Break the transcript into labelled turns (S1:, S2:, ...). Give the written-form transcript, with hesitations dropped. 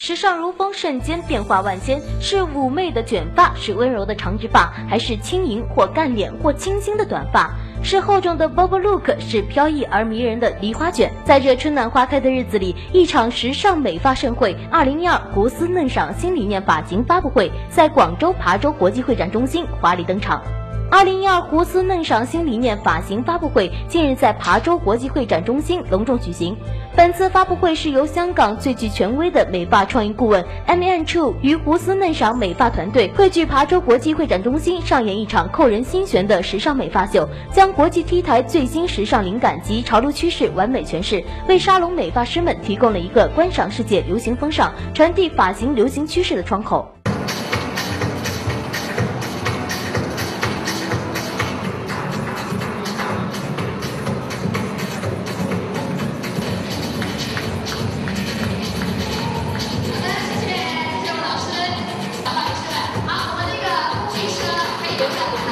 S1: 时尚如风，瞬间变化万千。是妩媚的卷发，是温柔的长直发，还是轻盈或干练或清新的短发？是厚重的 Bob look， 是飘逸而迷人的梨花卷。在这春暖花开的日子里，一场时尚美发盛会2012胡丝嫩赏新理念发型发布会在广州琶洲国际会展中心华丽登场。2012胡丝嫩赏新理念发型发布会近日在琶洲国际会展中心隆重举行。本次发布会是由香港最具权威的美发创意顾问 M.N. Chu 与胡丝嫩赏美发团队汇聚琶洲国际会展中心，上演一场扣人心弦的时尚美发秀，将国际 T 台最新时尚灵感及潮流趋势完美诠释，为沙龙美发师们提供了一个观赏世界流行风尚、传递发型流行趋势的窗口。
S2: 好，我们那个女士可以留下。